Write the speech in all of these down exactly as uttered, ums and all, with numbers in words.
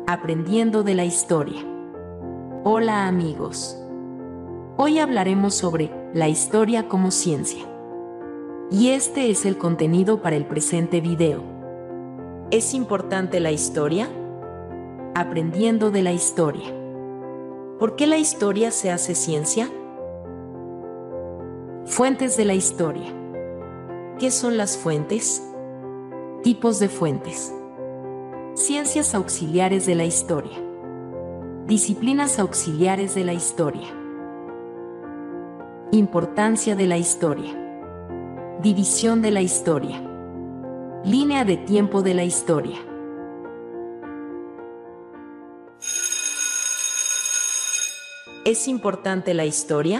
Aprendiendo de la historia. Hola amigos. Hoy hablaremos sobre la historia como ciencia. Y este es el contenido para el presente video. ¿Es importante la historia? Aprendiendo de la historia. ¿Por qué la historia se hace ciencia? Fuentes de la historia. ¿Qué son las fuentes? Tipos de fuentes. Ciencias auxiliares de la historia. Disciplinas auxiliares de la historia. Importancia de la historia. División de la historia. Línea de tiempo de la historia. ¿Es importante la historia?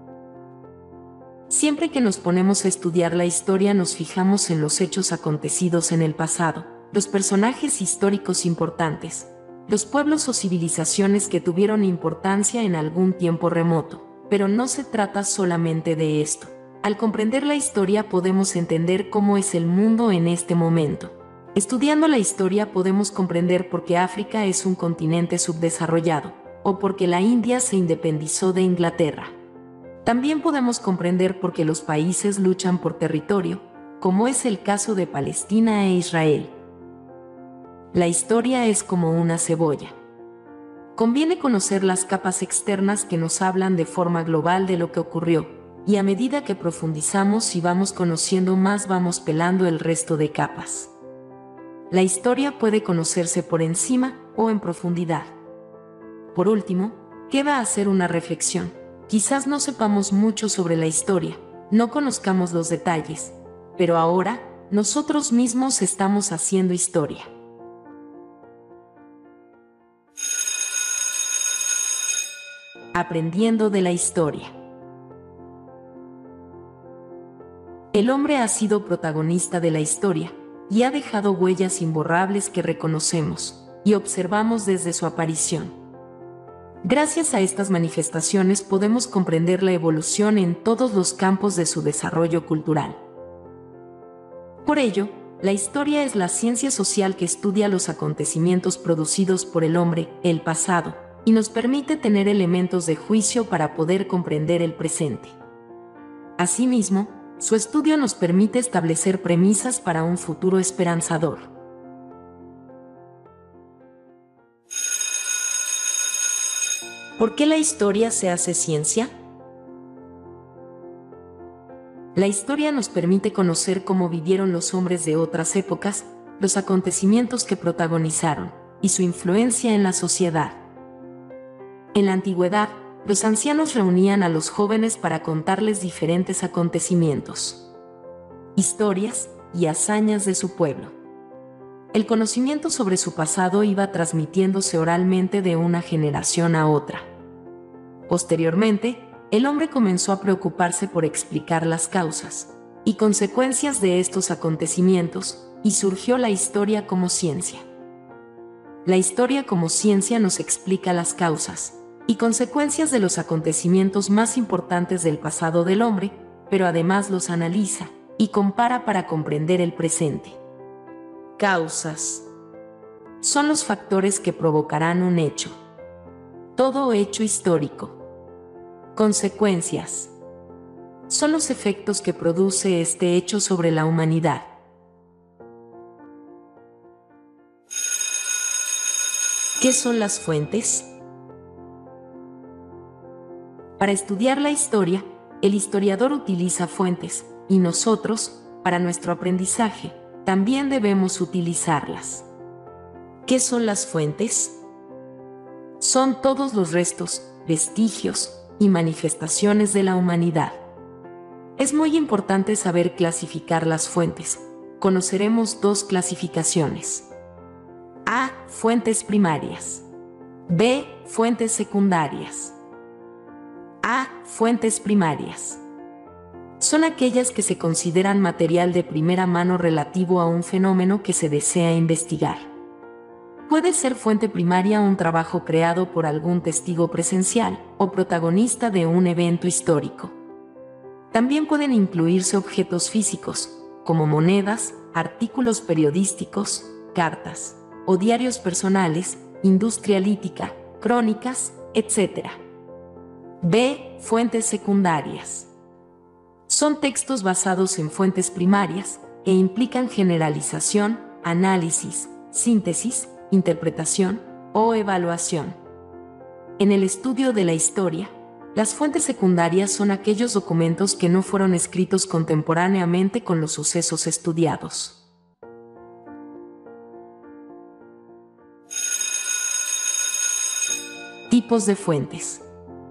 Siempre que nos ponemos a estudiar la historia nos fijamos en los hechos acontecidos en el pasado, los personajes históricos importantes, los pueblos o civilizaciones que tuvieron importancia en algún tiempo remoto. Pero no se trata solamente de esto. Al comprender la historia podemos entender cómo es el mundo en este momento. Estudiando la historia podemos comprender por qué África es un continente subdesarrollado, o por qué la India se independizó de Inglaterra. También podemos comprender por qué los países luchan por territorio, como es el caso de Palestina e Israel. La historia es como una cebolla. Conviene conocer las capas externas que nos hablan de forma global de lo que ocurrió, y a medida que profundizamos y vamos conociendo más vamos pelando el resto de capas. La historia puede conocerse por encima o en profundidad. Por último, queda hacer una reflexión. Quizás no sepamos mucho sobre la historia, no conozcamos los detalles, pero ahora, nosotros mismos estamos haciendo historia. Aprendiendo de la historia. El hombre ha sido protagonista de la historia y ha dejado huellas imborrables que reconocemos y observamos desde su aparición. Gracias a estas manifestaciones podemos comprender la evolución en todos los campos de su desarrollo cultural. Por ello, la historia es la ciencia social que estudia los acontecimientos producidos por el hombre, el pasado, y nos permite tener elementos de juicio para poder comprender el presente. Asimismo, su estudio nos permite establecer premisas para un futuro esperanzador. ¿Por qué la historia se hace ciencia? La historia nos permite conocer cómo vivieron los hombres de otras épocas, los acontecimientos que protagonizaron, y su influencia en la sociedad. En la antigüedad, los ancianos reunían a los jóvenes para contarles diferentes acontecimientos, historias y hazañas de su pueblo. El conocimiento sobre su pasado iba transmitiéndose oralmente de una generación a otra. Posteriormente, el hombre comenzó a preocuparse por explicar las causas y consecuencias de estos acontecimientos, y surgió la historia como ciencia. La historia como ciencia nos explica las causas y consecuencias de los acontecimientos más importantes del pasado del hombre, pero además los analiza y compara para comprender el presente. Causas. Son los factores que provocarán un hecho. Todo hecho histórico. Consecuencias. Son los efectos que produce este hecho sobre la humanidad. ¿Qué son las fuentes? Para estudiar la historia, el historiador utiliza fuentes, y nosotros, para nuestro aprendizaje, también debemos utilizarlas. ¿Qué son las fuentes? Son todos los restos, vestigios y manifestaciones de la humanidad. Es muy importante saber clasificar las fuentes. Conoceremos dos clasificaciones. A. Fuentes primarias. B. Fuentes secundarias. A. Fuentes primarias. Son aquellas que se consideran material de primera mano relativo a un fenómeno que se desea investigar. Puede ser fuente primaria un trabajo creado por algún testigo presencial o protagonista de un evento histórico. También pueden incluirse objetos físicos, como monedas, artículos periodísticos, cartas o diarios personales, industria lítica, crónicas, etcétera. B. Fuentes secundarias. Son textos basados en fuentes primarias e implican generalización, análisis, síntesis, interpretación o evaluación. En el estudio de la historia, las fuentes secundarias son aquellos documentos que no fueron escritos contemporáneamente con los sucesos estudiados. Tipos de fuentes.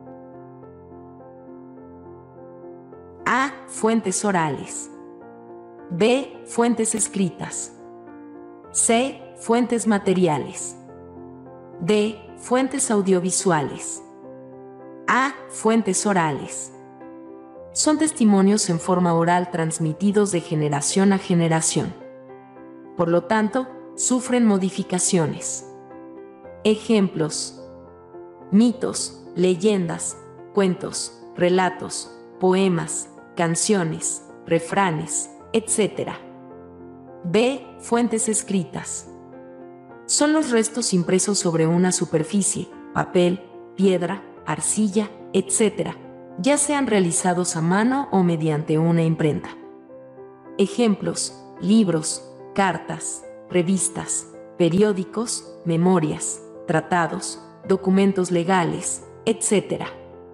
A. Fuentes orales. B. Fuentes escritas. C. Fuentes materiales. D. Fuentes audiovisuales. A. Fuentes orales. Son testimonios en forma oral transmitidos de generación a generación. Por lo tanto, sufren modificaciones. Ejemplos: mitos, leyendas, cuentos, relatos, poemas, canciones, refranes, etcétera. B. Fuentes escritas. Son los restos impresos sobre una superficie, papel, piedra, arcilla, etcétera, ya sean realizados a mano o mediante una imprenta. Ejemplos: libros, cartas, revistas, periódicos, memorias, tratados, documentos legales, etcétera.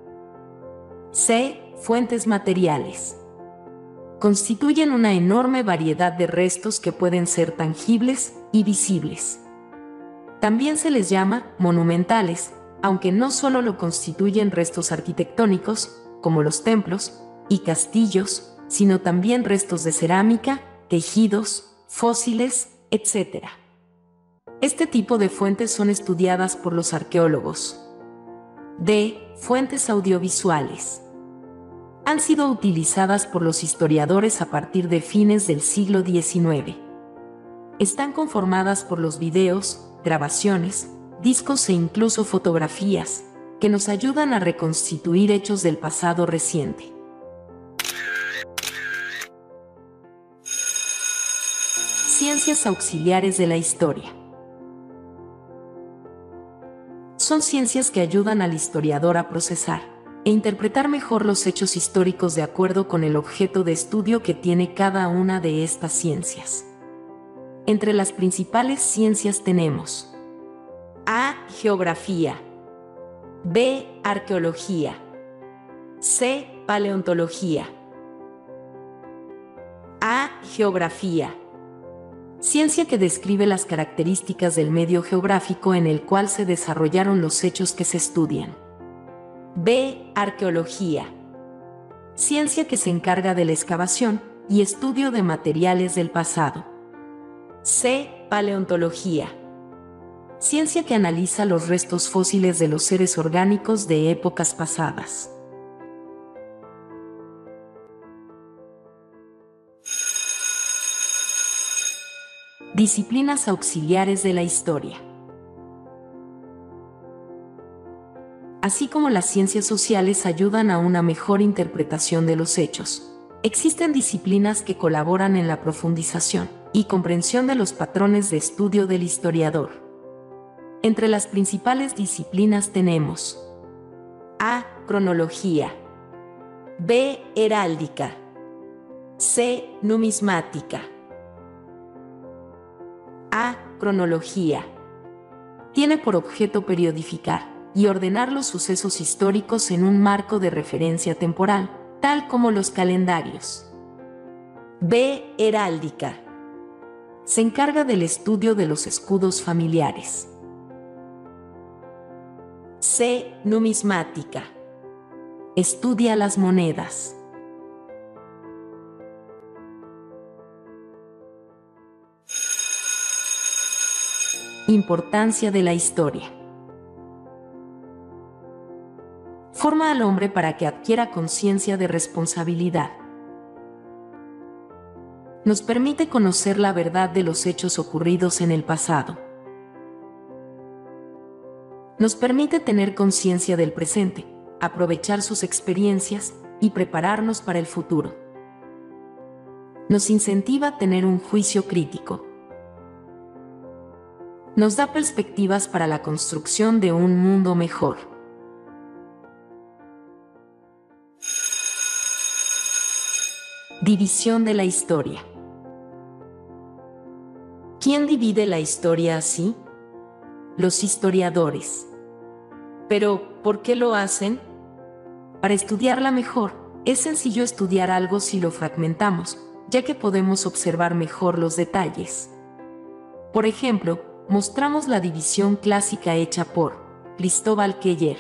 C. Fuentes materiales. Constituyen una enorme variedad de restos que pueden ser tangibles y visibles. También se les llama monumentales, aunque no solo lo constituyen restos arquitectónicos, como los templos y castillos, sino también restos de cerámica, tejidos, fósiles, etcétera. Este tipo de fuentes son estudiadas por los arqueólogos. D. Fuentes audiovisuales. Han sido utilizadas por los historiadores a partir de fines del siglo diecinueve. Están conformadas por los videos, grabaciones, discos e incluso fotografías, que nos ayudan a reconstituir hechos del pasado reciente. Ciencias auxiliares de la historia. Son ciencias que ayudan al historiador a procesar e interpretar mejor los hechos históricos de acuerdo con el objeto de estudio que tiene cada una de estas ciencias. Entre las principales ciencias tenemos: A. Geografía. B. Arqueología. C. Paleontología. A. Geografía. Ciencia que describe las características del medio geográfico en el cual se desarrollaron los hechos que se estudian. B. Arqueología. Ciencia que se encarga de la excavación y estudio de materiales del pasado. C. Paleontología. Ciencia que analiza los restos fósiles de los seres orgánicos de épocas pasadas. Disciplinas auxiliares de la historia. Así como las ciencias sociales ayudan a una mejor interpretación de los hechos, existen disciplinas que colaboran en la profundización y comprensión de los patrones de estudio del historiador. Entre las principales disciplinas tenemos: A. Cronología. B. Heráldica. C. Numismática. A. Cronología. Tiene por objeto periodificar y ordenar los sucesos históricos en un marco de referencia temporal, tal como los calendarios. B. Heráldica. Se encarga del estudio de los escudos familiares. C. Numismática. Estudia las monedas. Importancia de la historia. Forma al hombre para que adquiera conciencia de responsabilidad. Nos permite conocer la verdad de los hechos ocurridos en el pasado. Nos permite tener conciencia del presente, aprovechar sus experiencias y prepararnos para el futuro. Nos incentiva a tener un juicio crítico. Nos da perspectivas para la construcción de un mundo mejor. División de la historia. ¿Quién divide la historia así? Los historiadores. Pero, ¿por qué lo hacen? Para estudiarla mejor. Es sencillo estudiar algo si lo fragmentamos, ya que podemos observar mejor los detalles. Por ejemplo, mostramos la división clásica hecha por Cristóbal Keller.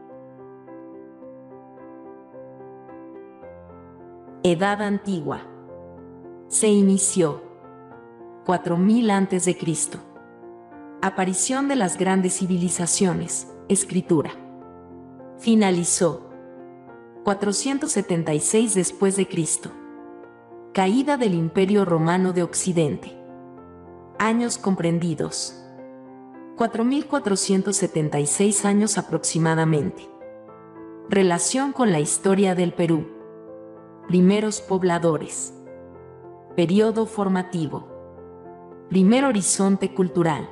Edad Antigua. Se inició cuatro mil antes de Cristo. Aparición de las grandes civilizaciones, escritura. Finalizó cuatrocientos setenta y seis después de Cristo. Caída del Imperio Romano de Occidente. Años comprendidos. cuatro mil cuatrocientos setenta y seis años aproximadamente. Relación con la historia del Perú. Primeros pobladores. Periodo formativo. Primer horizonte cultural.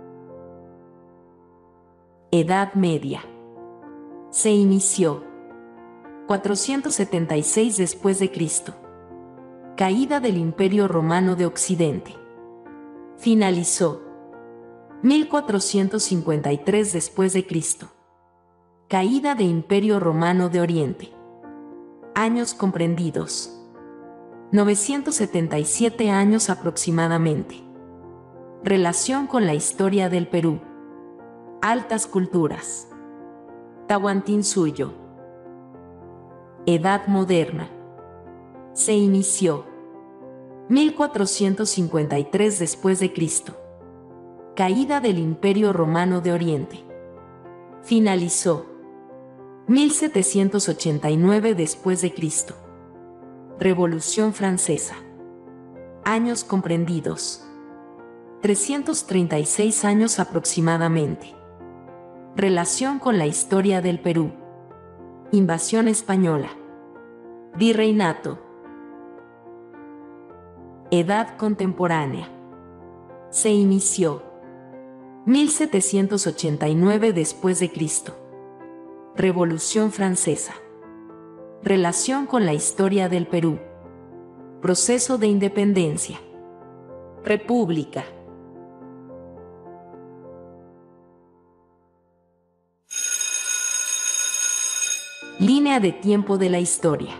Edad Media. Se inició cuatrocientos setenta y seis después de Cristo. Caída del Imperio Romano de Occidente. Finalizó mil cuatrocientos cincuenta y tres después de Cristo. Caída de Imperio Romano de Oriente. Años comprendidos. novecientos setenta y siete años aproximadamente. Relación con la historia del Perú. Altas culturas. Tahuantinsuyo. Edad Moderna. Se inició mil cuatrocientos cincuenta y tres después de Cristo. Caída del Imperio Romano de Oriente. Finalizó mil setecientos ochenta y nueve después de Cristo. Revolución Francesa. Años comprendidos. trescientos treinta y seis años aproximadamente. Relación con la historia del Perú. Invasión española. Virreinato. Edad contemporánea. Se inició mil setecientos ochenta y nueve después de Cristo. Revolución Francesa. Relación con la historia del Perú. Proceso de independencia. República. Línea de tiempo de la historia.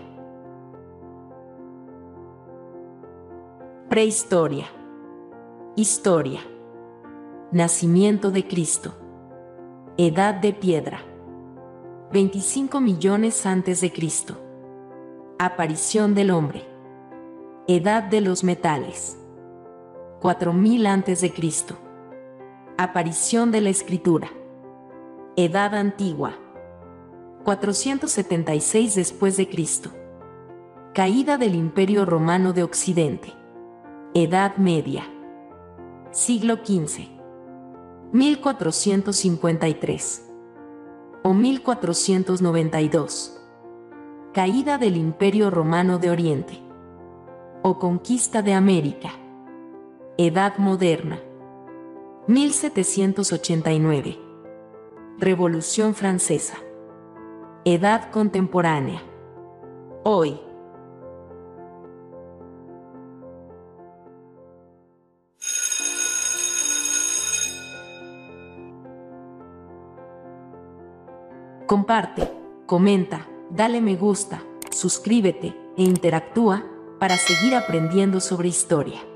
Prehistoria. Historia. Nacimiento de Cristo. Edad de piedra. veinticinco millones antes de Cristo. Aparición del hombre. Edad de los metales. cuatro mil antes de Cristo. Aparición de la escritura. Edad antigua. cuatrocientos setenta y seis después de Cristo. Caída del Imperio Romano de Occidente. Edad Media. Siglo quince. mil cuatrocientos cincuenta y tres. O mil cuatrocientos noventa y dos. Caída del Imperio Romano de Oriente. O conquista de América. Edad Moderna. mil setecientos ochenta y nueve. Revolución Francesa. Edad contemporánea. Hoy. Comparte, comenta, dale me gusta, suscríbete e interactúa para seguir aprendiendo sobre historia.